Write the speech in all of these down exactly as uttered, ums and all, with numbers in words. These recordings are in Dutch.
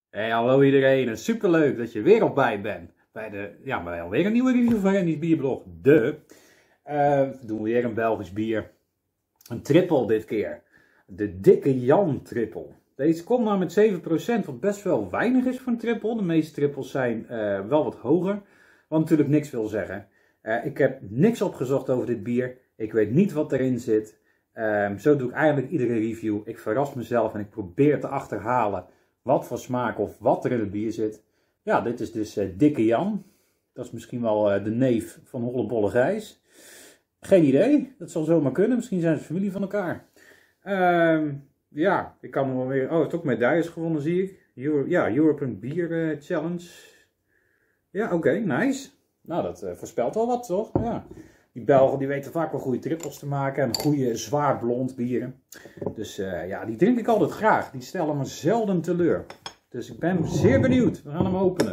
Hey, hallo iedereen en superleuk dat je weer op bij bent. Bij de, ja, bij alweer een nieuwe review van Randy's Bierblog. De, uh, we doen weer een Belgisch bier. Een triple dit keer. De Dikke Jan triple. Deze komt maar met zeven procent, wat best wel weinig is voor een triple. De meeste triples zijn uh, wel wat hoger, wat natuurlijk niks wil zeggen. Uh, ik heb niks opgezocht over dit bier. Ik weet niet wat erin zit. Uh, zo doe ik eigenlijk iedere review. Ik verras mezelf en ik probeer te achterhalen wat voor smaak of wat er in het bier zit. Ja, dit is dus uh, Dikke Jan. Dat is misschien wel uh, de neef van Hollebolle Gijs. Geen idee, dat zal zomaar kunnen. Misschien zijn ze familie van elkaar. Uh, ja, ik kan nog wel weer... Oh, het heeft ook medailles gewonnen, zie ik. Euro... Ja, European Beer uh, Challenge. Ja, oké, okay, nice. Nou, dat uh, voorspelt wel wat, toch? Ja. Die Belgen die weten vaak wel goede trippels te maken en goede zwaar blond bieren. Dus uh, ja, die drink ik altijd graag. Die stellen me zelden teleur. Dus ik ben zeer benieuwd. We gaan hem openen.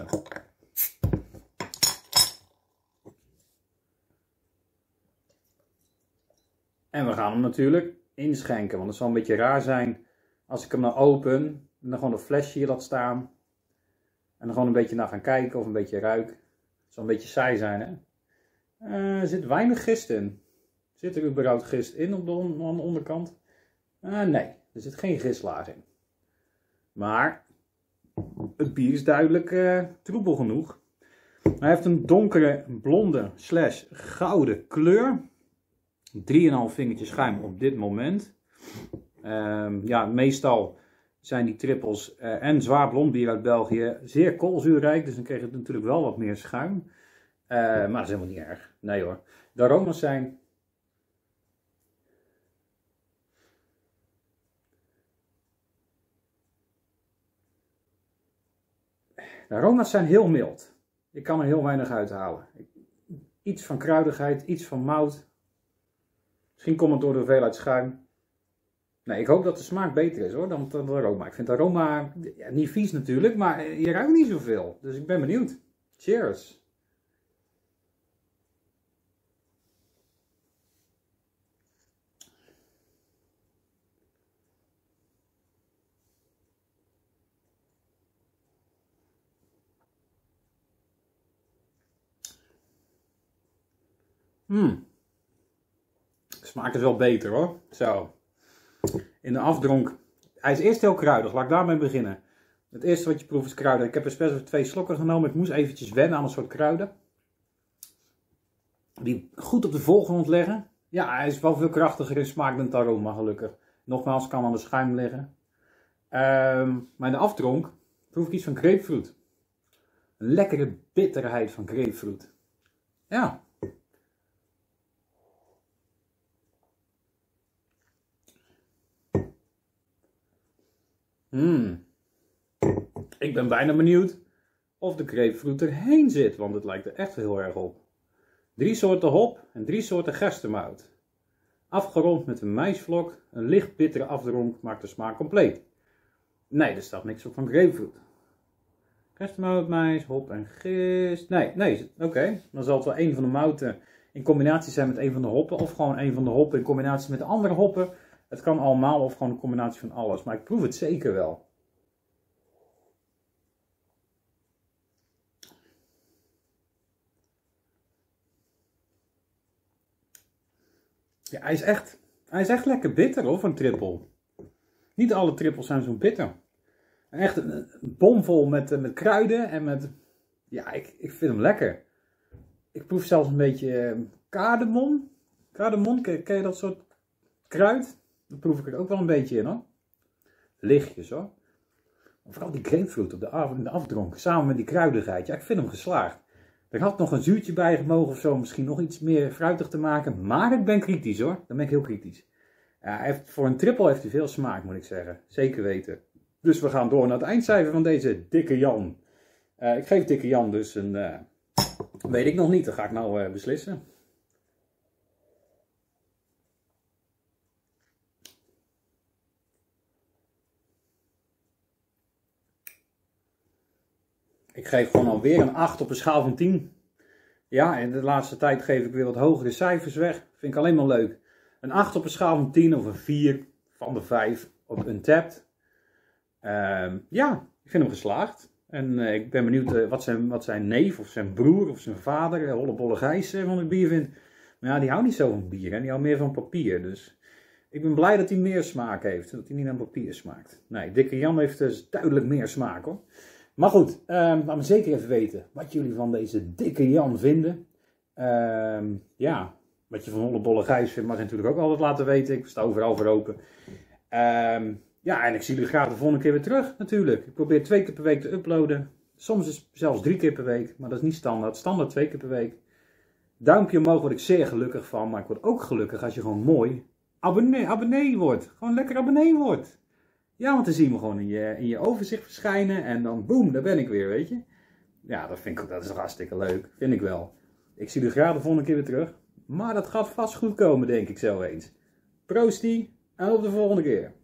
En we gaan hem natuurlijk inschenken. Want het zal een beetje raar zijn als ik hem nou open en dan gewoon een flesje hier laat staan. En dan gewoon een beetje naar gaan kijken of een beetje ruik. Het zal een beetje saai zijn, hè? Uh, er zit weinig gist in. Zit er überhaupt gist in op de, on aan de onderkant? Uh, nee, er zit geen gistlaag in. Maar het bier is duidelijk uh, troebel genoeg. Hij heeft een donkere blonde slash gouden kleur. drie komma vijf vingertje schuim op dit moment. Uh, ja, meestal zijn die trippels uh, en zwaar blond bier uit België zeer koolzuurrijk. Dus dan kreeg het natuurlijk wel wat meer schuim. Uh, maar dat is helemaal niet erg. Nee hoor. De aroma's zijn... De aroma's zijn heel mild. Ik kan er heel weinig uithalen. Iets van kruidigheid, iets van mout. Misschien komt het door de hoeveelheid schuim. Nee, ik hoop dat de smaak beter is hoor, dan, dan de aroma. Ik vind de aroma ja, niet vies natuurlijk, maar je ruikt niet zoveel. Dus ik ben benieuwd. Cheers! Hmm. Smaak is wel beter hoor. Zo. In de afdronk. Hij is eerst heel kruidig. Laat ik daarmee beginnen. Het eerste wat je proeft is kruiden. Ik heb er best wel twee slokken genomen. Ik moest eventjes wennen aan een soort kruiden. Die goed op de voorgrond leggen. Ja, hij is wel veel krachtiger in smaak dan het aroma gelukkig. Nogmaals, kan aan de schuim liggen. Um, maar in de afdronk proef ik iets van grapefruit. Een lekkere bitterheid van grapefruit. Ja. Hmm. Ik ben bijna benieuwd of de grapefruit erheen zit, want het lijkt er echt heel erg op. Drie soorten hop en drie soorten gerstemout. Afgerond met een maïsvlok, een licht bittere afdronk maakt de smaak compleet. Nee, er staat niks op van grapefruit. Gerstemout, maïs, hop en gist. Nee, nee, oké. Okay. Dan zal het wel een van de mouten in combinatie zijn met een van de hoppen, of gewoon een van de hoppen in combinatie met de andere hoppen. Het kan allemaal of gewoon een combinatie van alles, maar ik proef het zeker wel. Ja, hij is echt, hij is echt lekker bitter hoor, voor een triple. Niet alle trippels zijn zo bitter. En echt een, een bomvol met, met kruiden en met, ja, ik, ik vind hem lekker. Ik proef zelfs een beetje kardemom. Kardemom, ken, ken je dat soort kruid? Dan proef ik er ook wel een beetje in hoor. Lichtjes hoor. Maar vooral die grapefruit op de, af, de afdronk. Samen met die kruidigheid. Ja, ik vind hem geslaagd. Er had nog een zuurtje bij gemogen of zo. Misschien nog iets meer fruitig te maken. Maar ik ben kritisch hoor. Dan ben ik heel kritisch. Ja, hij heeft, voor een triple heeft hij veel smaak moet ik zeggen. Zeker weten. Dus we gaan door naar het eindcijfer van deze Dikke Jan. Uh, ik geef Dikke Jan dus een... Uh, weet ik nog niet. Dat ga ik nou uh, beslissen. Ik geef gewoon alweer een acht op een schaal van tien. Ja, en de laatste tijd geef ik weer wat hogere cijfers weg. Vind ik alleen maar leuk. Een acht op een schaal van tien of een vier van de vijf op Untappd. Uh, ja, ik vind hem geslaagd. En uh, ik ben benieuwd uh, wat, zijn, wat zijn neef of zijn broer of zijn vader, uh, Hollebolle Gijs, uh, van het bier vindt. Maar ja, die houdt niet zo van bier, hè? Die houdt meer van papier. Dus ik ben blij dat hij meer smaak heeft, dat hij niet aan papier smaakt. Nee, Dikke Jan heeft dus duidelijk meer smaak, hoor. Maar goed, uh, laat me zeker even weten wat jullie van deze Dikke Jan vinden. Uh, ja, wat je van Hollebolle Gijs vindt mag je natuurlijk ook altijd laten weten. Ik sta overal voor open. Uh, ja, en ik zie jullie graag de volgende keer weer terug, natuurlijk. Ik probeer twee keer per week te uploaden. Soms is zelfs drie keer per week, maar dat is niet standaard. Standaard twee keer per week. Duimpje omhoog word ik zeer gelukkig van, maar ik word ook gelukkig als je gewoon mooi abonnee, abonnee wordt. Gewoon lekker abonnee wordt. Ja, want dan zien we gewoon in je, in je overzicht verschijnen en dan boem, daar ben ik weer, weet je. Ja, dat vind ik, dat is toch hartstikke leuk, vind ik wel. Ik zie jullie graag de volgende keer weer terug, maar dat gaat vast goed komen, denk ik zo eens. Proostie en op de volgende keer.